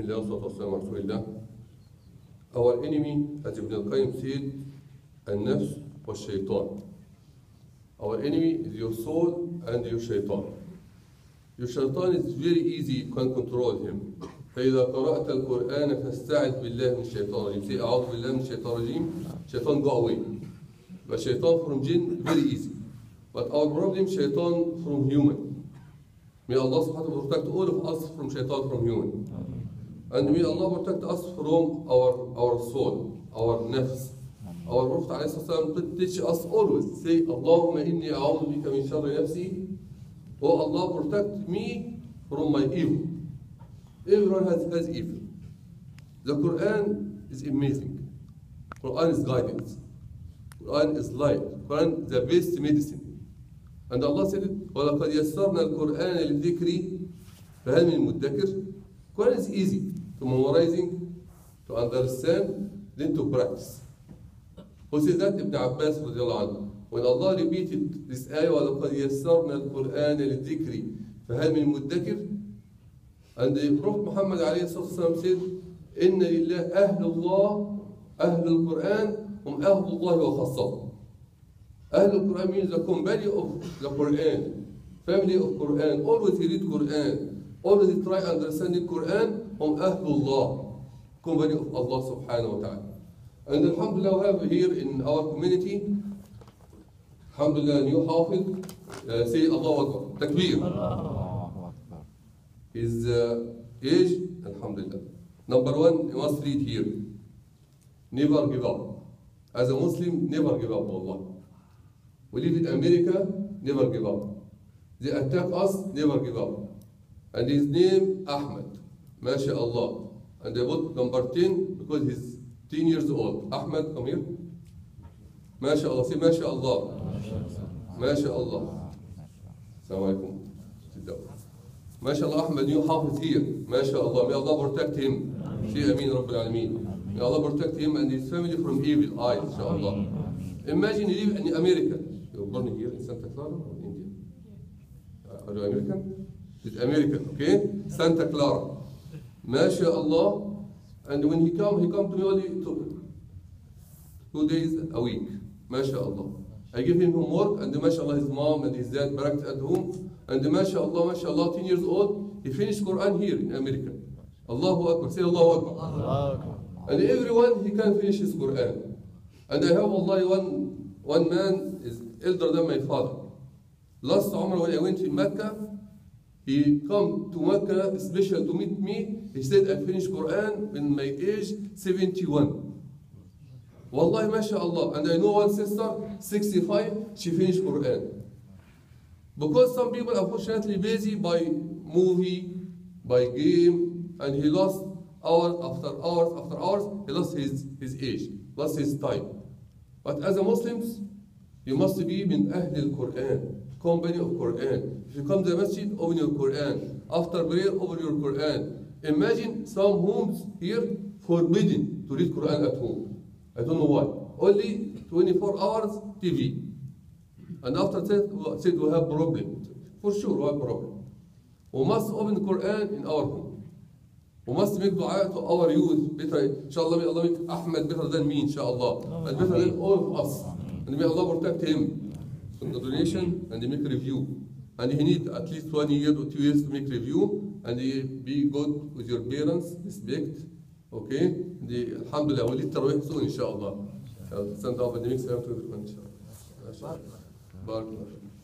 Bismillah, salatu wassalam ala Rasulillah. Our enemy, as Ibn al-Qayyim said, النفس والشيطان. Our enemy is your soul and your shaitan. Your shaitan is very easy, you can control him. فإذا قرأت القرآن فاستعذ بالله من الشيطان الرجيم. Say أعوذ بالله من الشيطان الرجيم. Shaitan go away. But shaitan from jinn, very easy. But our problem, shaitan from human. May Allah subhanahu wa ta'ala protect all of us from shaitan from human. And may Allah protect us from our soul, our nafs. Our Prophet ﷺ teach us always, say, Allahumma inni a'udhu bika min sharri nafsi. Oh Allah, protect me from my evil. Everyone has evil. The Quran is amazing. Quran is guidance. Quran is life. Quran is the best medicine. And Allah said it, وَلَقَدْ يَسَّرْنَا الْقُرْآنَ لِلذِّكْرِ فَهَلْ مِن مُدَّكِرٍ. Quran is easy to memorizing, to understand, then to practice. Who said that? Ibn Abbas radiallahu anhu. When Allah repeated this ayah, وَلَقَدْ يَسَّرْنَا الْقُرْآنَ لِلذِّكْرِ فَهَلْ مِن مُدَّكِرٍ. And the Prophet Muhammad ﷺ said, إِنَّ لِلَّهِ أَهْلُ اللَّهِ أَهْلُ الْقُرْآنِ هُمْ أَهْلُ اللَّهِ وَخَصَّةُ. Ahl al-Quran means the company of the Quran, family of Quran. Always read Quran, always try understanding Quran. Hum Ahlullah, company of Allah subhanahu wa ta'ala. And alhamdulillah, we have here in our community, alhamdulillah, new Hafiz, say Allahu Akbar, Takbir. His age, alhamdulillah. Number one, you must read here. Never give up. As a Muslim, never give up, Allah. We live in America, never give up. They attack us, never give up. And his name, Ahmed. MashaAllah. And they put number 10 because he's 10 years old. Ahmed, come here. MashaAllah. Say MashaAllah. MashaAllah. Assalamu alaikum. Sit down. MashaAllah, Ahmed, new Hafiz here. MashaAllah. May Allah protect him. Say Ameen Rabbil Alameen. May Allah protect him and his family from evil eyes, inshaAllah. Imagine you live in America. You're born here in Santa Clara or India? Are you American? It's American, okay? Santa Clara. MashaAllah. And when he come to me only 2 days a week. MashaAllah. I give him homework and MashaAllah his mom and his dad practice at home. And MashaAllah, 10 years old, he finished Quran here in America. Allahu Akbar. Say Allahu Akbar. Allahu Akbar. And everyone, he can finish his Quran. And I have Allah, one man is elder than my father. Last Umrah when I went to Mecca, he come to Mecca special to meet me. He said, I finished Quran in my age 71. Wallahi, MashaAllah. And I know one sister, 65, she finished Quran. Because some people are unfortunately busy by movie, by game, and he lost hours after hours after hours, he lost his age, lost his time. But as a Muslims, you must be min Ahl al-Quran, company of Quran. If you come to the masjid, open your Quran. After prayer, open your Quran. Imagine some homes here forbidden to read Quran at home. I don't know why. Only 24 hours TV. And after that, said we have problem. For sure, we have problem. We must open Quran in our home. We must make dua to our youth. Better, inshallah, may Allah make Ahmed better than me, inshallah. And better than all of us. And may Allah protect him from the donation and make review. And he need at least 1 year or 2 years to make review. And be good with your parents, respect. Okay? Alhamdulillah, we'll eat Tarawih soon, inshallah. Send out the next time to everyone, inshallah. Barakallah.